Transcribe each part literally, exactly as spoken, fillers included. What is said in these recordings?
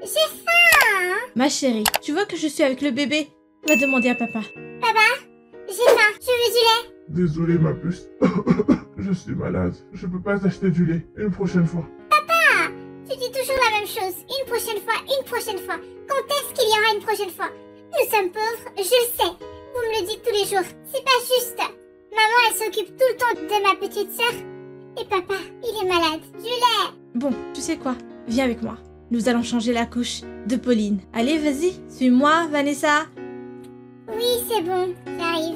J'ai faim. Ma chérie, tu vois que je suis avec le bébé? Va demander à papa. Papa, j'ai faim, je veux du lait. Désolé ma puce. Je suis malade. Je peux pas t'acheter du lait. Une prochaine fois. Papa, tu dis toujours la même chose. Une prochaine fois, une prochaine fois. Quand est-ce qu'il y aura une prochaine fois? Nous sommes pauvres, je le sais. Vous me le dites tous les jours. C'est pas juste. Maman, elle s'occupe tout le temps de ma petite sœur. Et papa, il est malade. Du lait. Bon, tu sais quoi? Viens avec moi. Nous allons changer la couche de Pauline. Allez, vas-y, suis-moi, Vanessa. Oui, c'est bon, j'arrive.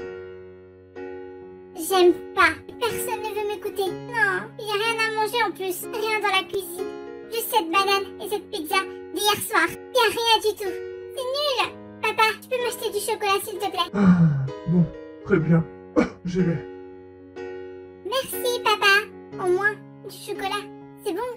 J'aime pas. Personne ne veut m'écouter. Non, il n'y a rien à manger en plus. Rien dans la cuisine. Juste cette banane et cette pizza d'hier soir. Il n'y a rien du tout. C'est nul. Papa, tu peux m'acheter du chocolat s'il te plaît? Ah, bon, très bien. J'y vais. Merci, papa. Au moins, du chocolat. C'est bon.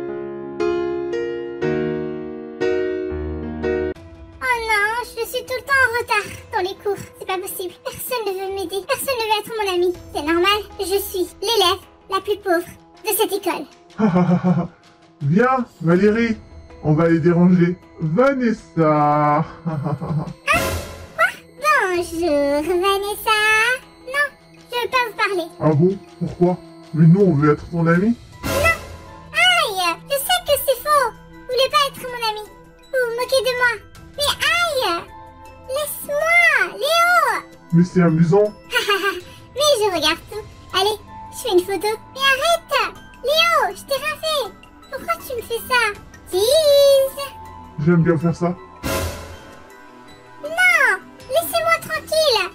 Oh non, je suis tout le temps en retard dans les cours. C'est pas possible. Personne ne veut m'aider. Personne ne veut être mon ami. C'est normal. Je suis l'élève la plus pauvre de cette école. Viens, Valérie. On va les déranger. Vanessa. Bonjour, Vanessa. Non, je veux pas vous parler. Ah bon? Pourquoi? Mais nous, on veut être ton ami. Aïe, je sais que c'est faux. Vous voulez pas être mon ami. Vous vous moquez de moi. Mais aïe, laisse-moi, Léo. Mais c'est amusant. Mais je regarde tout. Allez, je fais une photo. Mais arrête, Léo, je t'ai rien fait. Pourquoi tu me fais ça? Tease. J'aime bien faire ça. Non, laissez-moi tranquille.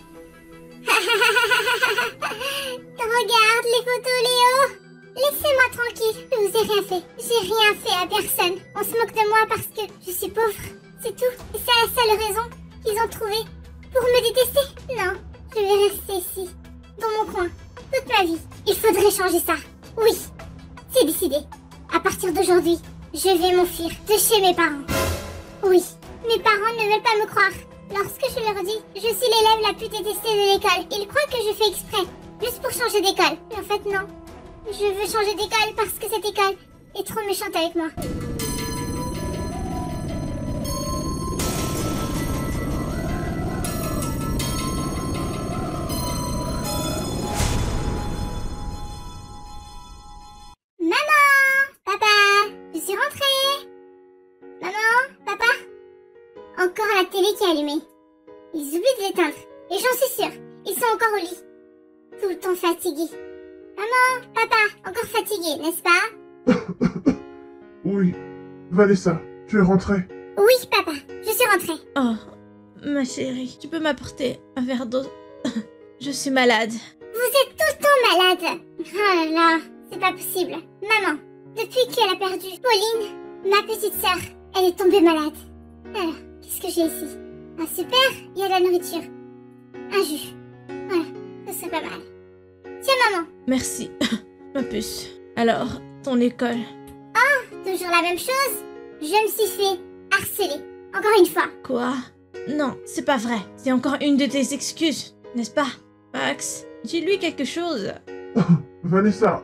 Regarde les photos, Léo. Laissez-moi tranquille. Je vous ai rien fait. J'ai rien fait à personne. On se moque de moi parce que je suis pauvre. C'est tout. Et c'est la seule raison qu'ils ont trouvée pour me détester. Non, je vais rester ici, dans mon coin, toute ma vie. Il faudrait changer ça. Oui, c'est décidé. À partir d'aujourd'hui, je vais m'enfuir de chez mes parents. Oui, mes parents ne veulent pas me croire. Lorsque je leur dis, je suis l'élève la plus détestée de l'école, ils croient que je fais exprès, juste pour changer d'école. Mais en fait, non. Je veux changer d'école parce que cette école est trop méchante avec moi. Maman! Papa! Je suis rentrée! Maman? Papa? Encore la télé qui est allumée. Ils oublient de l'éteindre. Et j'en suis sûre, ils sont encore au lit. Tout le temps fatigués. Maman, papa, encore fatigué, n'est-ce pas? Oui. Vanessa, tu es rentrée. Oui, papa, je suis rentrée. Oh, ma chérie, tu peux m'apporter un verre d'eau? Je suis malade. Vous êtes tout le temps malade. Oh là là, c'est pas possible. Maman, depuis qu'elle a perdu Pauline, ma petite sœur, elle est tombée malade. Alors, qu'est-ce que j'ai ici? Ah super, il y a de la nourriture. Un jus. Voilà, ça serait pas mal. Tiens maman. Merci, ma puce. Alors, ton école? Toujours la même chose? Je me suis fait harceler. Encore une fois. Quoi? Non, c'est pas vrai. C'est encore une de tes excuses, n'est-ce pas? Max, dis-lui quelque chose. Vanessa,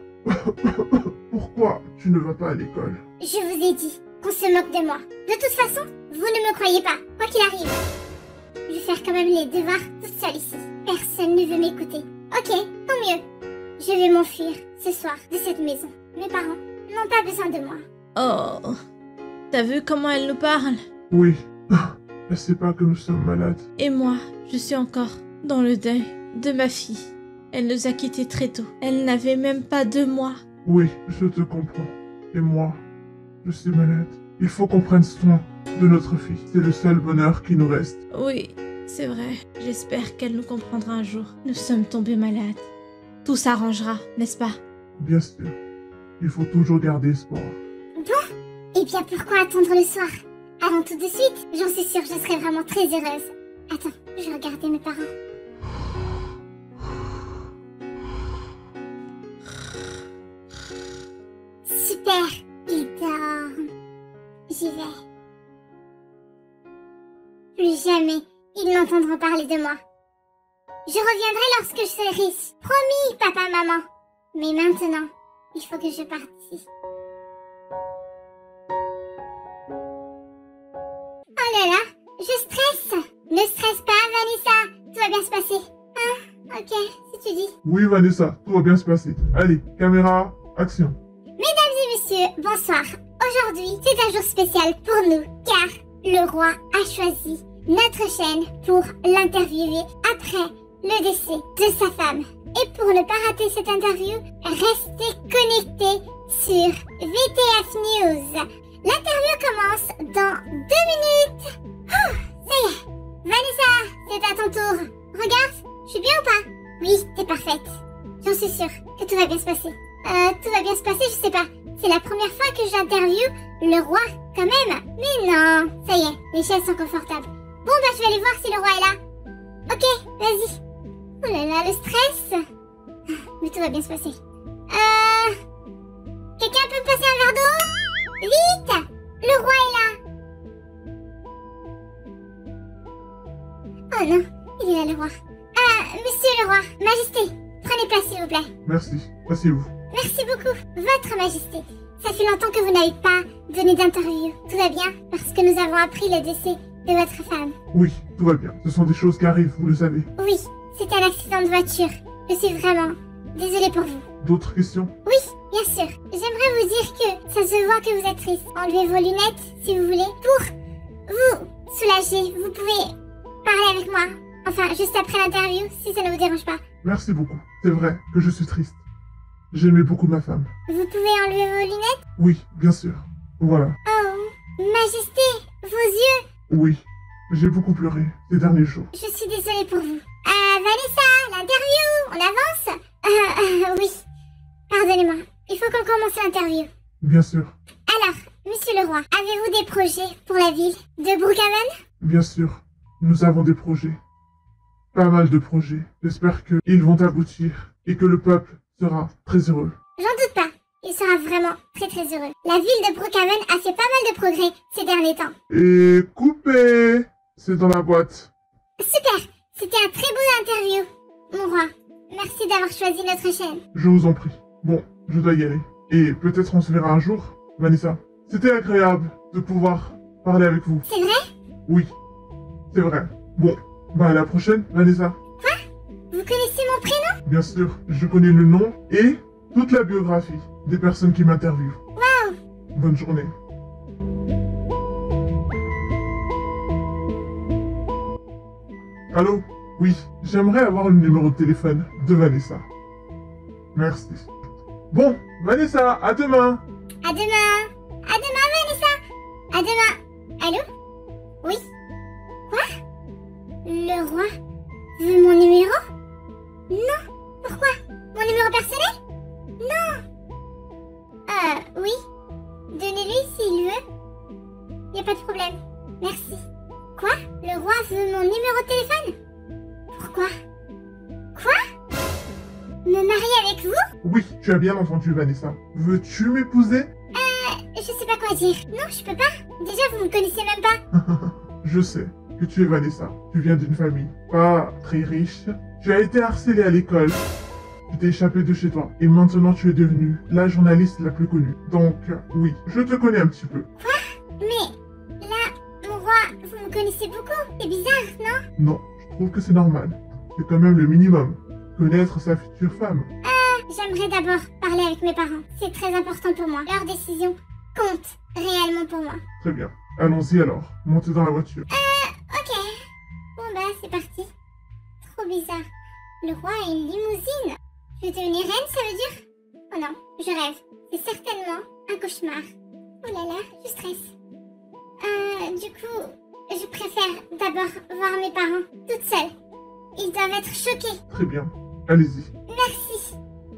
pourquoi tu ne vas pas à l'école? Je vous ai dit qu'on se moque de moi. De toute façon, vous ne me croyez pas, quoi qu'il arrive. Je vais faire quand même les devoirs toute seule ici. Personne ne veut m'écouter. Ok, tant mieux. Je vais m'enfuir ce soir de cette maison. Mes parents n'ont pas besoin de moi. Oh, t'as vu comment elle nous parle? Oui. Elle sait pas que nous sommes malades. Et moi, je suis encore dans le deuil de ma fille. Elle nous a quittés très tôt. Elle n'avait même pas deux mois. Oui, je te comprends. Et moi, je suis malade. Il faut qu'on prenne soin de notre fille. C'est le seul bonheur qui nous reste. Oui, c'est vrai. J'espère qu'elle nous comprendra un jour. Nous sommes tombés malades. Tout s'arrangera, n'est-ce pas? Bien sûr. Il faut toujours garder espoir. Bon, et bien pourquoi attendre le soir? Allons tout de suite, j'en suis sûre, je serai vraiment très heureuse. Attends, je vais regarder mes parents. Super, ils dorment. J'y vais. Plus jamais, ils n'entendront parler de moi. Je reviendrai lorsque je serai riche. Promis, papa, maman. Mais maintenant, il faut que je parte ici. là là, je stresse. Ne stresse pas, Vanessa. Tout va bien se passer. Ah, ok, si tu dis. Oui, Vanessa, tout va bien se passer. Allez, caméra, action. Mesdames et messieurs, bonsoir. Aujourd'hui, c'est un jour spécial pour nous, car le roi a choisi notre chaîne pour l'interviewer après le décès de sa femme. Et pour ne pas rater cette interview, restez connectés sur V T F News. L'interview commence dans deux minutes. Oh, ça y est. Vanessa, c'est à ton tour. Regarde, je suis bien ou pas? Oui, t'es parfaite. J'en suis sûre que tout va bien se passer. Euh, tout va bien se passer, je sais pas. C'est la première fois que j'interviewe le roi, quand même. Mais non, ça y est, les chaises sont confortables. Bon, bah, je vais aller voir si le roi est là. Ok, vas-y. Oh là là, le stress. Mais tout va bien se passer. Euh... Quelqu'un peut me passer un verre d'eau? Vite! Le roi est là. Oh non, il est là, le roi. Ah, monsieur le roi, majesté, prenez place, s'il vous plaît. Merci, asseyez-vous. Merci beaucoup, votre majesté. Ça fait longtemps que vous n'avez pas donné d'interview. Tout va bien parce que nous avons appris le décès de votre femme. Oui, tout va bien. Ce sont des choses qui arrivent, vous le savez. Oui, c'était un accident de voiture. Je suis vraiment désolée pour vous. D'autres questions? Oui, bien sûr. J'aimerais vous dire que ça se voit que vous êtes triste. Enlevez vos lunettes, si vous voulez, pour vous soulager. Vous pouvez parler avec moi. Enfin, juste après l'interview, si ça ne vous dérange pas. Merci beaucoup. C'est vrai que je suis triste. J'aimais beaucoup ma femme. Vous pouvez enlever vos lunettes? Oui, bien sûr. Voilà. Oh, majesté, vos yeux. Oui, j'ai beaucoup pleuré ces derniers jours. Je suis désolée pour vous. Euh, Vanessa, l'interview, on avance? Euh, euh, oui. Pardonnez-moi, il faut qu'on commence l'interview. Bien sûr. Alors, monsieur le roi, avez-vous des projets pour la ville de Brookhaven? Bien sûr, nous avons des projets. Pas mal de projets. J'espère qu'ils vont aboutir et que le peuple sera très heureux. J'en doute pas. Il sera vraiment très très heureux. La ville de Brookhaven a fait pas mal de progrès ces derniers temps. Et coupé! C'est dans la boîte. Super! C'était un très beau interview, mon roi. Merci d'avoir choisi notre chaîne. Je vous en prie. Bon, je dois y aller. Et peut-être on se verra un jour, Vanessa. C'était agréable de pouvoir parler avec vous. C'est vrai? Oui, c'est vrai. Bon, bah à la prochaine, Vanessa. Quoi? Vous connaissez mon prénom? Bien sûr, je connais le nom et toute la biographie des personnes qui m'interviewent. Waouh! Bonne journée. Allô? Oui, j'aimerais avoir le numéro de téléphone de Vanessa. Merci. Bon, Vanessa, à demain! À demain! À demain, Vanessa! À demain! Allô? Oui? Quoi? Le roi veut mon numéro? Non! Pourquoi? Mon numéro personnel? Non! Euh, oui. Donnez-lui s'il veut. Y a pas de problème. Merci. Quoi? Le roi veut mon numéro de téléphone? Pourquoi? Quoi? Me marier avec vous? Oui, tu as bien entendu, Vanessa. Veux-tu m'épouser? Euh, je sais pas quoi dire. Non, je peux pas. Déjà, vous me connaissez même pas. Je sais que tu es Vanessa. Tu viens d'une famille pas très riche. Tu as été harcelée à l'école. Tu t'es échappée de chez toi. Et maintenant, tu es devenue la journaliste la plus connue. Donc, oui, je te connais un petit peu. Quoi? Mais, là, mon roi, vous me connaissez beaucoup. C'est bizarre, non? Non, je trouve que c'est normal. C'est quand même le minimum. Connaître sa future femme. Euh, j'aimerais d'abord parler avec mes parents. C'est très important pour moi. Leur décision compte réellement pour moi. Très bien. Allons-y alors. Montez dans la voiture. Euh, ok. Bon bah, c'est parti. Trop bizarre. Le roi a une limousine. Je vais devenir reine, ça veut dire? Oh non, je rêve. C'est certainement un cauchemar. Oh là là, je stresse. Euh, du coup, je préfère d'abord voir mes parents toute seule. Ils doivent être choqués. Très bien. Allez-y. Merci.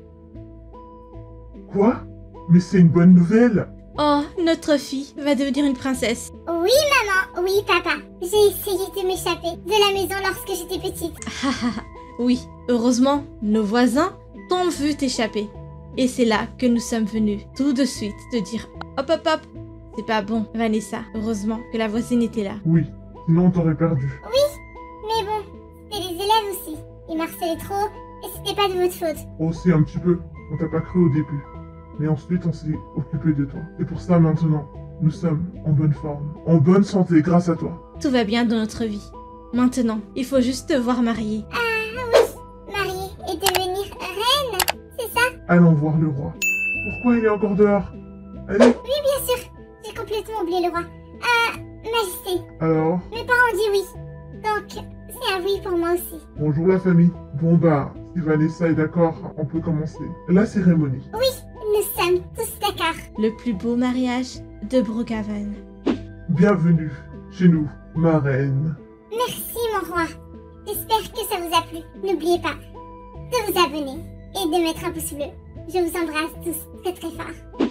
Quoi? Mais c'est une bonne nouvelle. Oh, notre fille va devenir une princesse. Oui, maman. Oui, papa. J'ai essayé de m'échapper de la maison lorsque j'étais petite. Ah, ah, ah. Oui, heureusement, nos voisins t'ont vu t'échapper. Et c'est là que nous sommes venus tout de suite te dire hop hop hop, c'est pas bon, Vanessa. Heureusement que la voisine était là. Oui, sinon on t'aurait perdu. Oui, mais bon, c'était les élèves aussi. Ils m'harcelaient trop et c'était pas de votre faute. Aussi un petit peu. On t'a pas cru au début. Mais ensuite on s'est occupé de toi. Et pour ça maintenant, nous sommes en bonne forme, en bonne santé grâce à toi. Tout va bien dans notre vie. Maintenant, il faut juste te voir mariée. Ah oui, mariée et devenir reine, c'est ça? Allons voir le roi. Pourquoi il est encore dehors? Allez. Oui, bien sûr. J'ai complètement oublié le roi. Ah, Majesté, Alors, mes parents ont dit oui. Donc, c'est un oui pour moi aussi. bonjour la famille. Bon bah, si Vanessa est d'accord, on peut commencer la cérémonie. Oui, nous sommes tous d'accord. Le plus beau mariage de Brookhaven. Bienvenue chez nous, ma reine. Merci, mon roi. J'espère que ça vous a plu. N'oubliez pas de vous abonner et de mettre un pouce bleu. Je vous embrasse tous très très fort.